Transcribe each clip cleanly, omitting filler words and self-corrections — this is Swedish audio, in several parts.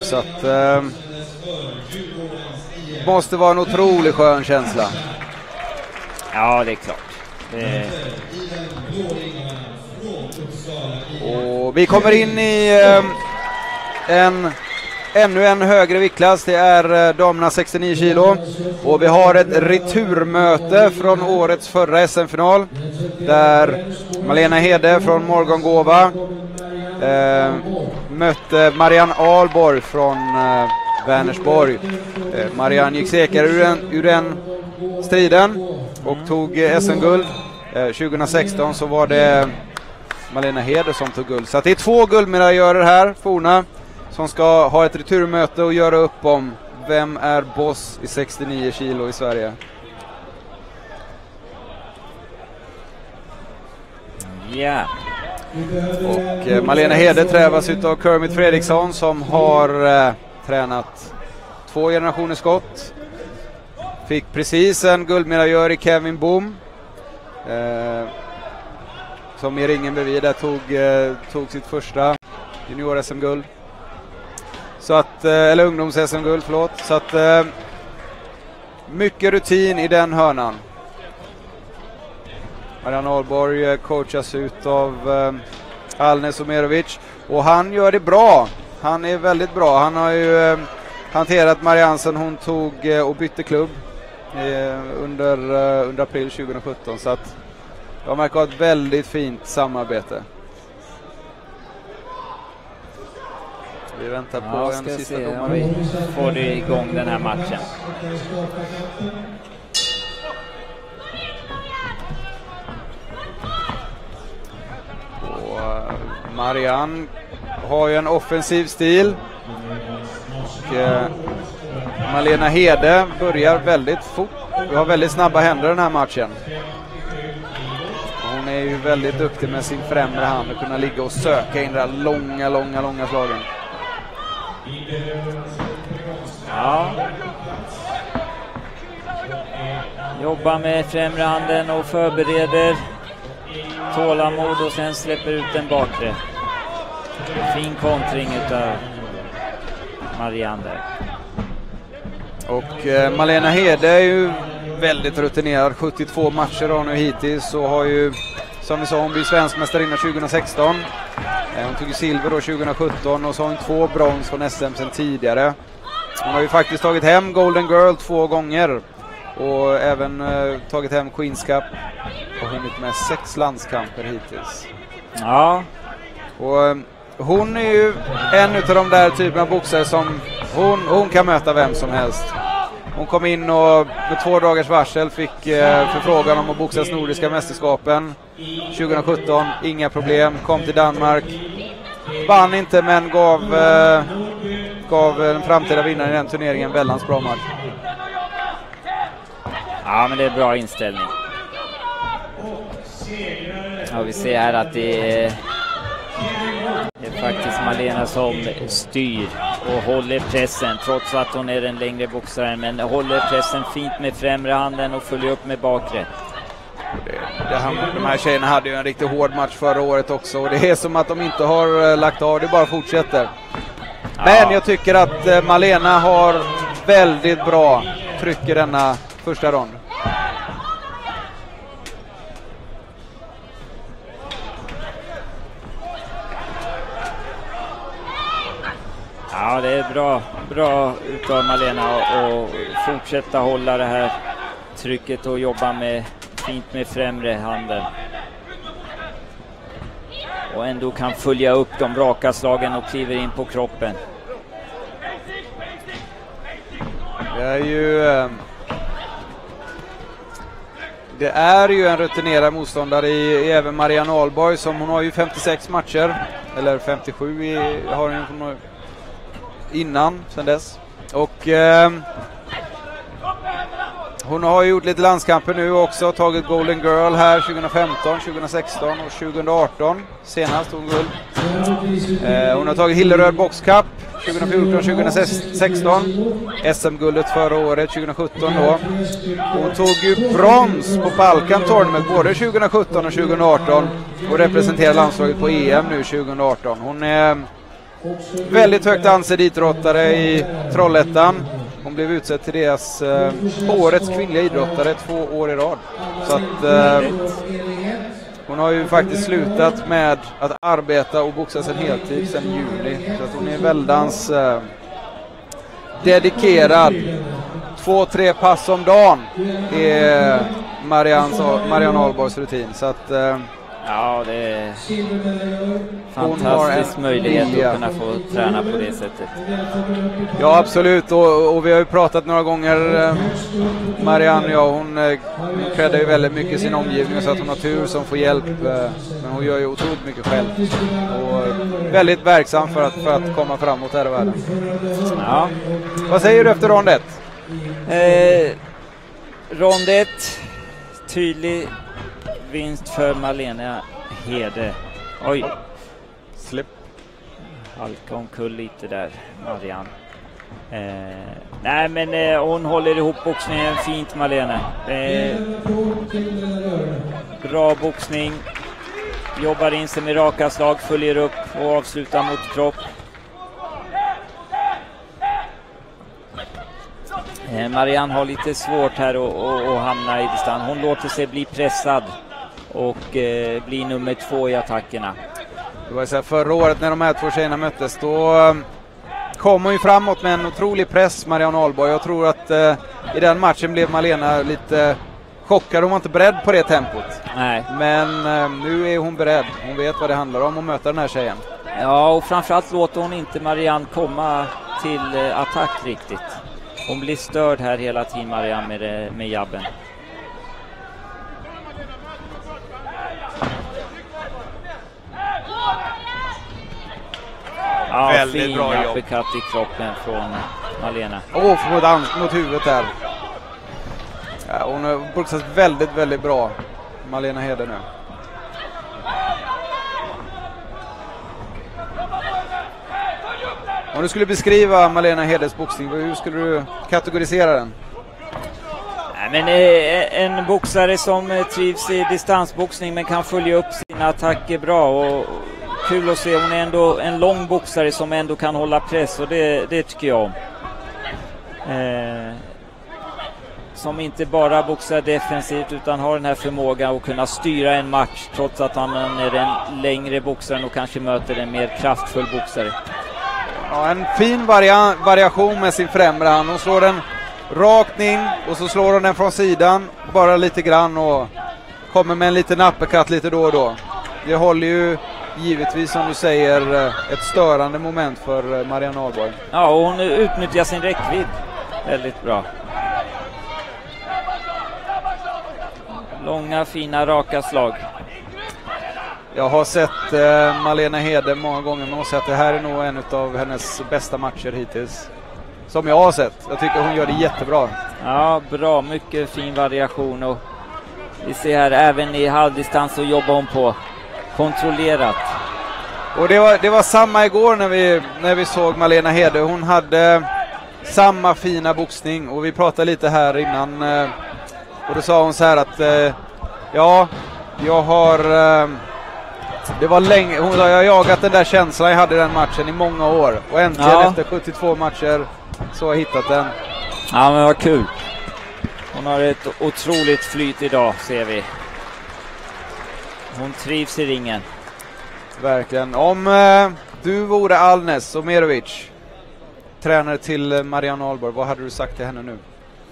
Så att måste vara en otroligt skön känsla. Ja, det är klart. Och vi kommer in i ännu en högre viktklass. Det är damerna 69 kilo. Och vi har ett returmöte från årets förra SM-final. Där Malena Hede från Morgongåva mötte Marianne Ahlborg från Vänersborg. Marianne gick säker ur den striden och tog SM-guld. 2016 så var det Malena Hede som tog guld. Så att det är 2 guldmedaljörer här, forna, som ska ha ett returmöte och göra upp om vem är boss i 69 kilo i Sverige. Ja. Och Malena Hede trävas utav Kermit Fredriksson som har tränat 2 generationer skott. Fick precis en guldmedaljör i Kevin Boom. Som i ringen bredvid där tog sitt första junior-SM-guld. Så att, eller ungdoms-SM-guld, förlåt. Så att mycket rutin i den hörnan. Marianne Ahlborg coachas ut av Alnes Omerovic. Och han gör det bra. Han är väldigt bra. Han har ju hanterat Marianne sen hon tog och bytte klubb under april 2017. Så att de verkar ha ett väldigt fint samarbete. Vi väntar på en sista domare. Vi får det igång den här matchen. Och Marianne har ju en offensiv stil. Och Malena Hede börjar väldigt fort. Vi har väldigt snabba händer den här matchen. Hon är ju väldigt duktig med sin främre hand och kunna ligga och söka in där långa slagen. Ja. Jobbar med främre handen och förbereder tålamod och sen släpper ut den bakre. Fin kontring utav Marianne där. Och Malena Hede är ju väldigt rutinerad. 72 matcher har nu hittills och har ju, som vi sa, hon blir svensk mästarinna 2016. Hon tog ju silver då 2017 och så har hon 2 brons från SM sedan tidigare. Hon har ju faktiskt tagit hem Golden Girl 2 gånger och även tagit hem Queens Cup och hunnit med 6 landskamper hittills. Ja. Och hon är ju en utav de där typerna av boxare som hon kan möta vem som helst. Hon kom in och med 2 dagars varsel fick förfrågan om att boxas nordiska mästerskapen 2017, inga problem, kom till Danmark, vann inte men gav den framtida vinnaren i den turneringen väldans bra match. Ja, men det är bra inställning. Ja, vi ser här att det är faktiskt Malena som styr och håller pressen trots att hon är den längre boxaren, men håller pressen fint med främre handen och följer upp med bakre. De här tjejerna hade ju en riktigt hård match förra året också och det är som att de inte har lagt av, det bara fortsätter. Men jag tycker att Malena har väldigt bra tryck i denna första rond. Ja, det är bra utav Malena och fortsätta hålla det här trycket och jobba med fint med främre handen. Och ändå kan följa upp de raka slagen och kliver in på kroppen. Det är ju en rutinerad motståndare i även Marianne Ahlborg, som hon har ju 56 matcher eller 57 har hon innan sen dess. Och hon har gjort lite landskamper nu också, tagit Golden Girl här 2015, 2016 och 2018 senast hon guld. Hon har tagit Hilleröd Box Cup 2014, 2016, SM-guldet förra året 2017 då. Hon tog ju brons på Balkan Tournament både 2017 och 2018 och representerar landslaget på EM nu 2018. Hon är väldigt högt ansedd idrottare i Trollhättan. Hon blev utsedd till deras årets kvinnliga idrottare 2 år i rad. Så att hon har ju faktiskt slutat med att arbeta och boxa sedan heltid sedan juli. Så att hon är väldans dedikerad. 2-3 pass om dagen är Marianne Ahlborgs rutin. Så att ja, det är fantastisk möjlighet att kunna få träna på det sättet. Ja, absolut. Och vi har ju pratat några gånger, Marianne, ja, hon kräddar ju väldigt mycket sin omgivning så att hon har tur som får hjälp. Men hon gör ju otroligt mycket själv. Och väldigt verksam för att komma framåt här i världen. Ja. Vad säger du efter rond 1? Rond 1, tydlig vinst för Malena Hede. Oj. Slipp. Halka omkull lite där, Marianne. Nej, men hon håller ihop boxningen fint, Malena. Bra boxning. Jobbar in sig med raka slag, följer upp och avslutar mot kropp. Marianne har lite svårt här att hamna i distans. Hon låter sig bli pressad och bli nummer 2 i attackerna. Det var så här, förra året när de här 2 tjejerna möttes, då kom hon ju framåt med en otrolig press, Marianne Ahlborg. Jag tror att i den matchen blev Malena lite chockad. Hon var inte beredd på det tempot. Nej. Men nu är hon beredd. Hon vet vad det handlar om att möta den här tjejen. Ja, och framförallt låter hon inte Marianne komma till attack riktigt. Hon blir störd här hela tiden, Marianne, med jabben. Ja, väldigt bra jobb. Uppercut i kroppen från Malena. Mot huvudet där. Ja, hon har boxat väldigt, väldigt bra, Malena Hede nu. Om du skulle beskriva Malena Hedes boxning, hur skulle du kategorisera den? Men en boxare som trivs i distansboxning men kan följa upp sina attacker bra, och kul att se. Hon är ändå en lång boxare som ändå kan hålla press, och det tycker jag om. Som inte bara boxar defensivt utan har den här förmågan att kunna styra en match trots att han är den längre boxaren och kanske möter en mer kraftfull boxare. Ja, en fin variation med sin främre hand. Hon slår den rakt in och så slår hon den från sidan bara lite grann och kommer med en liten uppercut lite då och då. Det håller ju givetvis, som du säger, ett störande moment för Marianne Ahlborg. Ja, och hon utnyttjar sin räckvidd väldigt bra. Långa, fina, raka slag. Jag har sett Malena Hede många gånger, men jag har sett att det här är nog en av hennes bästa matcher hittills. Som jag har sett. Jag tycker hon gör det jättebra. Ja, bra. Mycket fin variation. Och vi ser här, även i halvdistans så jobbar hon på kontrollerat. Och det var samma igår när vi såg Malena Hede. Hon hade samma fina boxning. Och vi pratade lite här innan. Och då sa hon så här att ja, jag har... det var länge, hon sa, jag har jagat den där känslan jag hade i den matchen i många år. Och äntligen efter 72 matcher så har jag hittat den. Ja, men vad kul. Hon har ett otroligt flyt idag, ser vi. Hon trivs i ringen. Verkligen. Om du vore Alnes Omerovic, tränare till Marianne Ahlborg, vad hade du sagt till henne nu?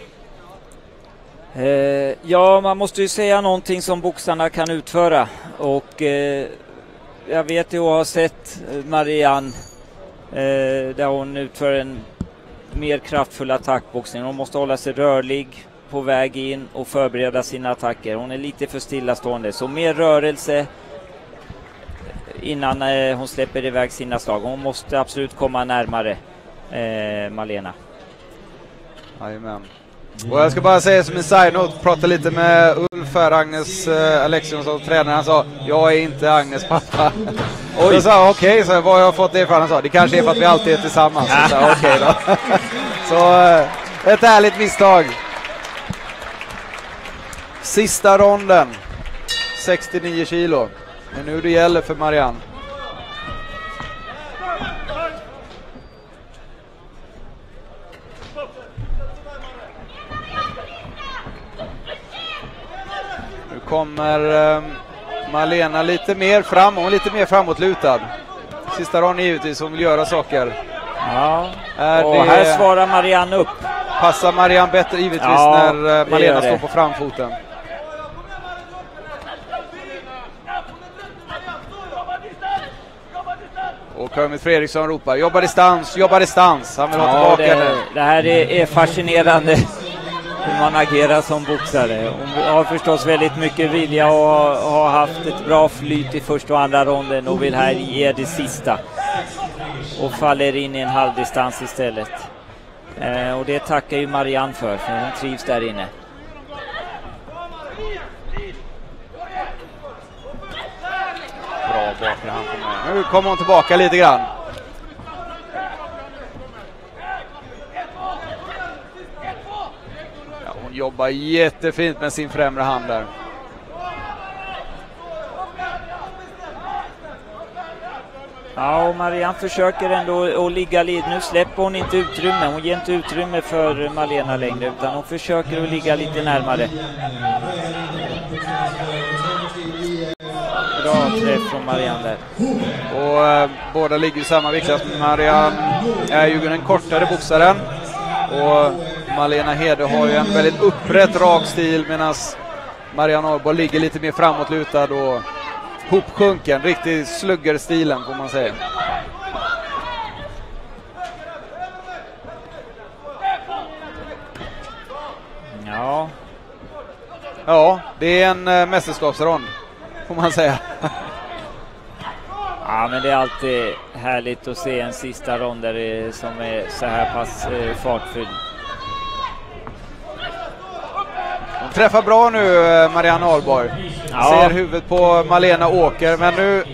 Ja, man måste ju säga någonting som boxarna kan utföra. Och jag vet ju och har sett Marianne där hon utför en mer kraftfull attackboxning. Hon måste hålla sig rörlig på väg in och förbereda sina attacker. Hon är lite för stillastående. Så mer rörelse innan hon släpper iväg sina slag. Hon måste absolut komma närmare Malena. Jajamän. Och jag ska bara säga som en side-note, prata lite med Ulf här, Agnes Alexionsson, tränaren. Han sa, jag är inte Agnes pappa. Och jag sa, okej, så vad har jag fått det för? Han sa, det kanske är för att vi alltid är tillsammans. Så okej då. Så ett ärligt misstag. Sista ronden, 69 kilo. Men nu det gäller för Marianne. kommer Malena lite mer fram och lite mer framåtlutad. Sista ronden givetvis, hon vill göra saker. Ja, och här svarar Marianne upp. Passar Marianne bättre givetvis när Malena står på framfoten. Och Kermit Fredriksson ropar, jobba distans, jobba distans. Han vill ha tillbaka den. Det här är fascinerande hur man agerar som boxare. Hon har förstås väldigt mycket vilja och har haft ett bra flyt i första och andra ronden och vill här ge det sista. Och faller in i en halvdistans istället. Och det tackar ju Marianne för hon trivs där inne. Bra bakre hand. Nu kommer hon tillbaka lite grann. Ja, hon jobbar jättefint med sin främre hand där. Ja, och Marianne försöker ändå att ligga lite. Nu släpper hon inte utrymme. Hon ger inte utrymme för Malena längre, utan hon försöker att ligga lite närmare. Bra träff från Marianne där. Och båda ligger i samma viktklass. Marianne är ju den kortare boxaren. Och Malena Hede har ju en väldigt upprätt rak stil, medan Marianne Ahlborg ligger lite mer framåtlutad och hopsjunken. Riktigt sluggerstilen får man säga. Ja, det är en mästerskapsrond får man säga. Ja, men det är alltid härligt att se en sista rond där som är så här pass fartfylld. Hon träffar bra nu, Marianne Ahlborg. Ser huvudet på Malena Åker, men nu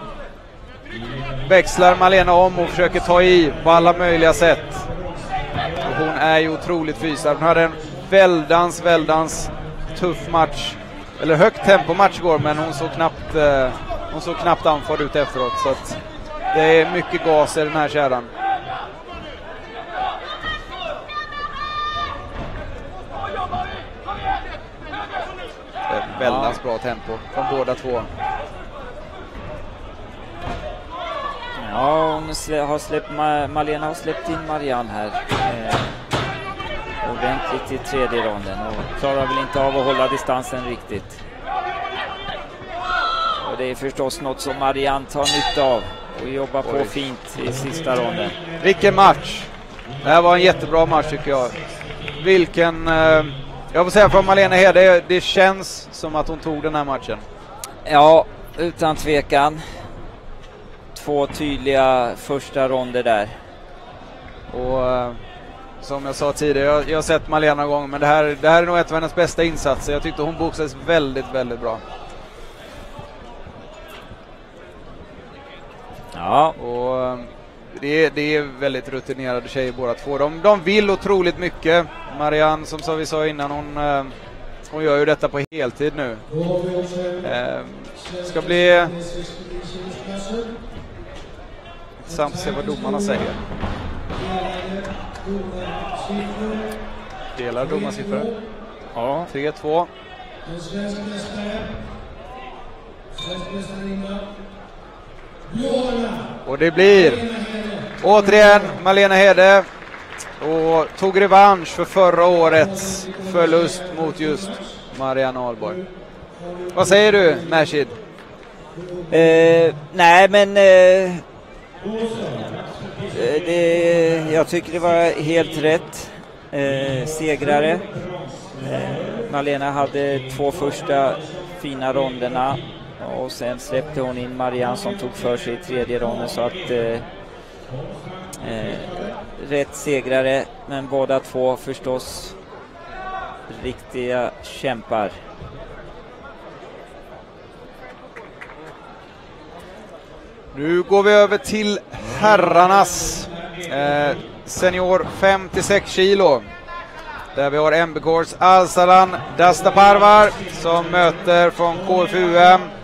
växlar Malena om och försöker ta i på alla möjliga sätt. Och hon är ju otroligt fysad. Hon hade en väldans tuff match, eller högt tempo match går, men hon såg knappt anförd ut efteråt, så att det är mycket gas i den här kärran. Väldigt bra tempo från båda två. Ja, Malena har släppt in Marianne här ordentligt i tredje ronden och klarar väl inte av att hålla distansen riktigt. Och det är förstås något som Marianne tar nytta av och jobbar på fint i sista ronden. Vilken match! Det här var en jättebra match tycker jag. Jag får säga från Malena Hede, det känns som att hon tog den här matchen. Ja, utan tvekan. 2 tydliga första ronder där. Och som jag sa tidigare, jag har sett Malena någon gång, men det här är nog ett av hennes bästa insatser. Jag tyckte hon boxades väldigt bra. Ja. Och det är väldigt rutinerade tjejer båda två. De vill otroligt mycket. Marianne, som vi sa innan, hon gör ju detta på heltid nu. Ska bli intressant att se vad domarna säger. Delar domarsiffror. Ja. 3-2. Och det blir återigen Malena Hede och tog revansch för förra årets förlust mot just Marianne Ahlborg. Vad säger du, Mashid? Nej, men jag tycker det var helt rätt segrare. Malena hade 2 första fina ronderna och sen släppte hon in Marianne som tog för sig i tredje ronden, så att rätt segrare, men båda två förstås riktiga kämpar. Nu går vi över till herrarnas senior 56 kilo. Där vi har MBKs Arsalan Dastaparvar som möter från KFUM